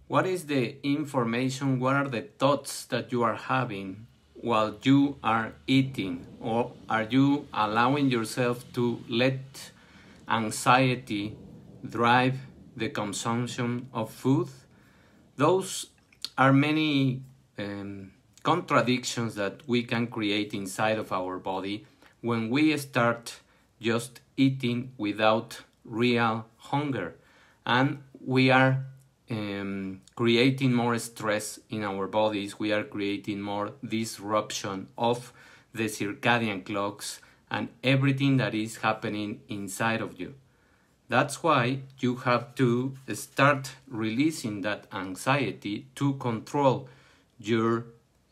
What is the information, what are the thoughts that you are having while you are eating? Or are you allowing yourself to let anxiety drive the consumption of food? Those are many contradictions that we can create inside of our body when we start just eating without real hunger, and we are creating more stress in our bodies. We are creating more disruption of the circadian clocks and everything that is happening inside of you. That's why you have to start releasing that anxiety to control your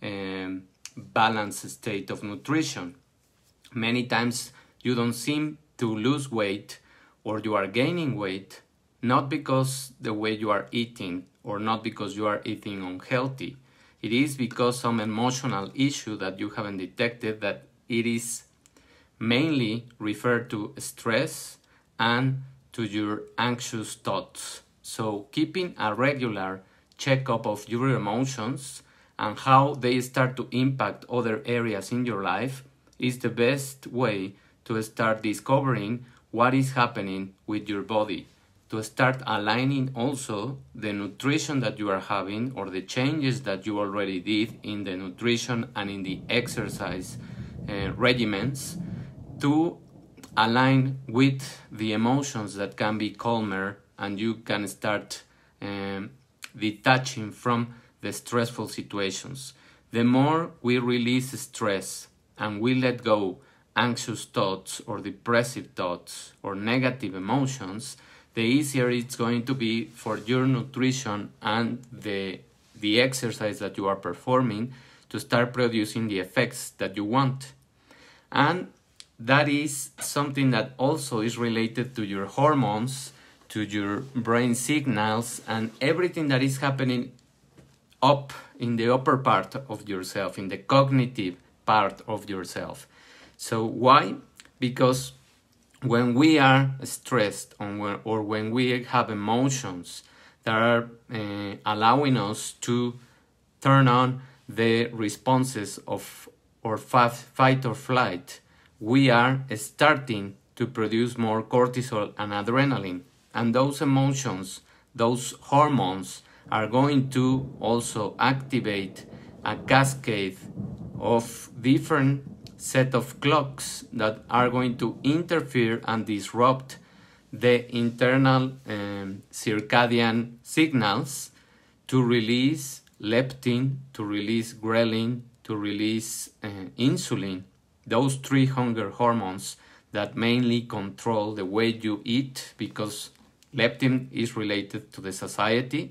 balanced state of nutrition. Many times you don't seem to lose weight, or you are gaining weight, not because the way you are eating or not because you are eating unhealthy. It is because some emotional issue that you haven't detected, that it is mainly referred to stress and to your anxious thoughts. So keeping a regular checkup of your emotions and how they start to impact other areas in your life is the best way to start discovering what is happening with your body, to start aligning also the nutrition that you are having or the changes that you already did in the nutrition and in the exercise regimens, to align with the emotions that can be calmer, and you can start detaching from the stressful situations. The more we release stress and we let go anxious thoughts or depressive thoughts or negative emotions, the easier it's going to be for your nutrition and the exercise that you are performing to start producing the effects that you want. And that is something that also is related to your hormones, to your brain signals, and everything that is happening up in the upper part of yourself, in the cognitive part of yourself. So why? Because when we are stressed or when we have emotions that are allowing us to turn on the responses of or fight or flight, we are starting to produce more cortisol and adrenaline. And those emotions, those hormones, are going to also activate a cascade of different set of clocks that are going to interfere and disrupt the internal circadian signals to release leptin, to release ghrelin, to release insulin, those three hunger hormones that mainly control the way you eat, because leptin is related to the satiety,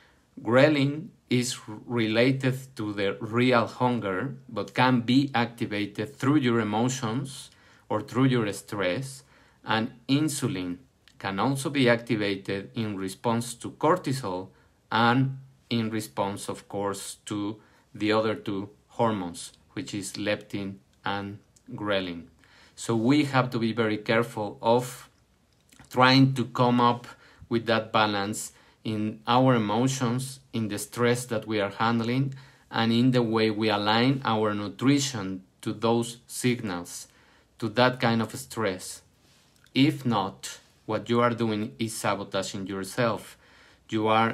ghrelin is related to the real hunger, but can be activated through your emotions or through your stress, and insulin can also be activated in response to cortisol and in response, of course, to the other two hormones, which is leptin and ghrelin. So we have to be very careful of trying to come up with that balance in our emotions, in the stress that we are handling, and in the way we align our nutrition to those signals, to that kind of stress. If not, what you are doing is sabotaging yourself. You are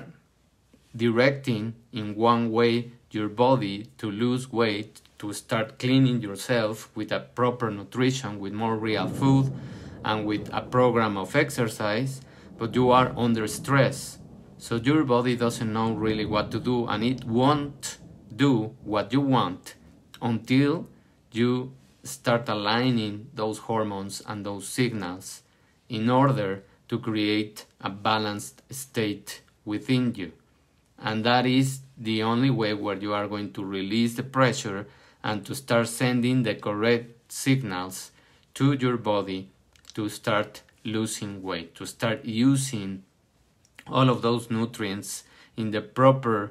directing in one way your body to lose weight, to start cleaning yourself with a proper nutrition, with more real food, and with a program of exercise, but you are under stress. So your body doesn't know really what to do, and it won't do what you want until you start aligning those hormones and those signals in order to create a balanced state within you. And that is the only way where you are going to release the pressure and to start sending the correct signals to your body to start losing weight, to start using all of those nutrients in the proper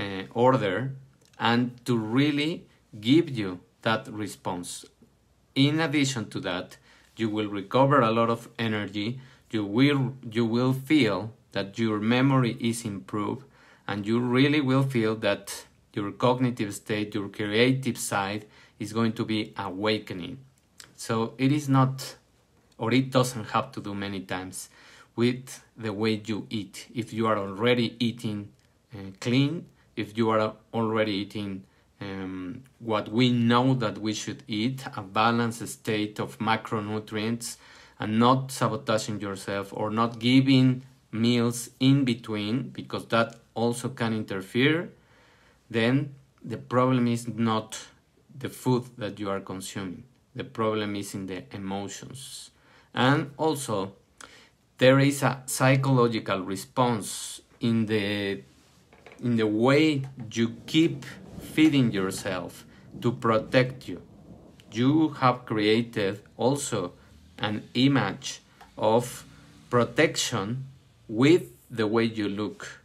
order, and to really give you that response. In addition to that, you will recover a lot of energy, you will feel that your memory is improved, and you really will feel that your cognitive state, your creative side is going to be awakening. So it is not, or it doesn't have to do many times with the way you eat. If you are already eating clean, if you are already eating what we know that we should eat, a balanced state of macronutrients, and not sabotaging yourself or not giving meals in between, because that also can interfere, then the problem is not the food that you are consuming. The problem is in the emotions. And also, there is a psychological response in the way you keep feeding yourself to protect you. You have created also an image of protection with the way you look.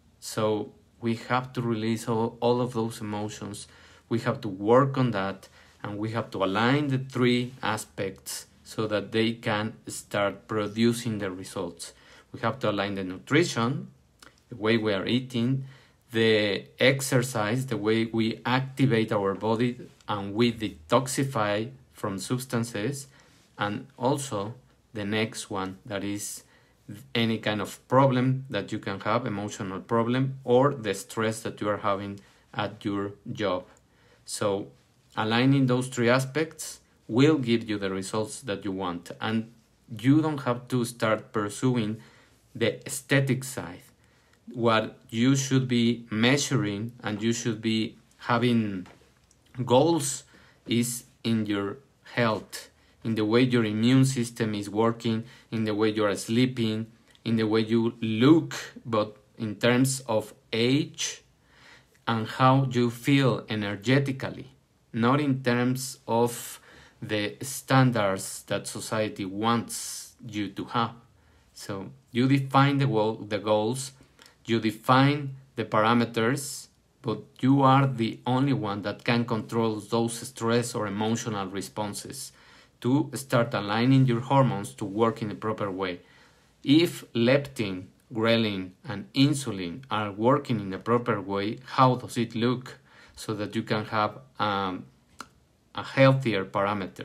So we have to release all of those emotions. We have to work on that, and we have to align the three aspects so that they can start producing the results. We have to align the nutrition, the way we are eating, the exercise, the way we activate our body and we detoxify from substances, and also the next one, that is any kind of problem that you can have, emotional problem, or the stress that you are having at your job. So aligning those three aspects will give you the results that you want, and you don't have to start pursuing the aesthetic side. What you should be measuring and you should be having goals is in your health, in the way your immune system is working, in the way you are sleeping, in the way you look, but in terms of age, and how you feel energetically, not in terms of the standards that society wants you to have. So you define the goals, you define the parameters, but you are the only one that can control those stress or emotional responses to start aligning your hormones to work in the proper way. If leptin, ghrelin, and insulin are working in the proper way, how does it look so that you can have a healthier parameter?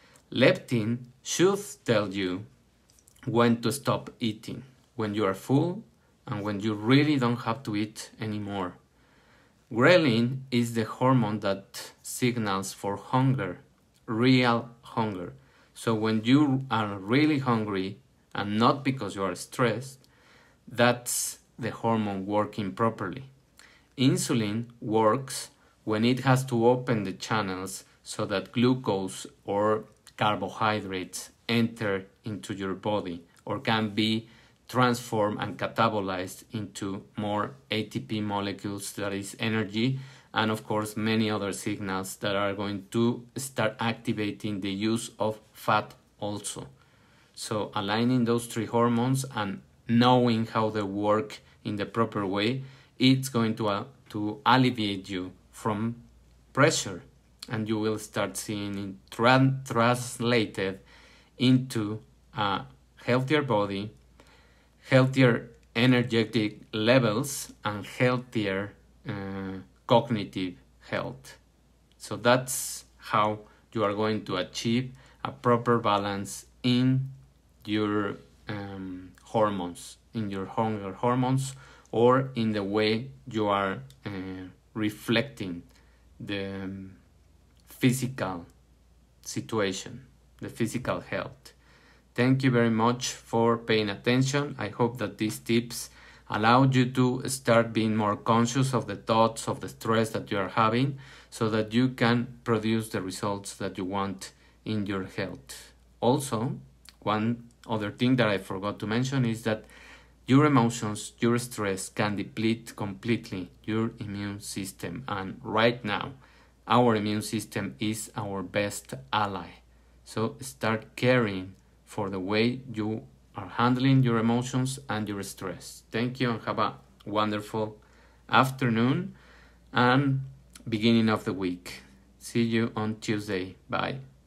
Leptin should tell you when to stop eating, when you are full and when you really don't have to eat anymore. Ghrelin is the hormone that signals for hunger, real hunger. So when you are really hungry, and not because you are stressed, that's the hormone working properly. Insulin works when it has to open the channels so that glucose or carbohydrates enter into your body or can be transformed and catabolized into more ATP molecules, that is energy, and of course many other signals that are going to start activating the use of fat also. So aligning those three hormones and knowing how they work in the proper way, it's going to alleviate you from pressure, and you will start seeing it translated into a healthier body, healthier energetic levels, and healthier cognitive health. So that's how you are going to achieve a proper balance in your hormones, in your hunger hormones, or in the way you are reflecting the physical situation, the physical health. Thank you very much for paying attention. I hope that these tips allow you to start being more conscious of the thoughts, of the stress that you are having, so that you can produce the results that you want in your health. Also, one other thing that I forgot to mention is that your emotions, your stress can deplete completely your immune system. And right now, our immune system is our best ally. So start caring for the way you are handling your emotions and your stress. Thank you, and have a wonderful afternoon and beginning of the week. See you on Tuesday. Bye.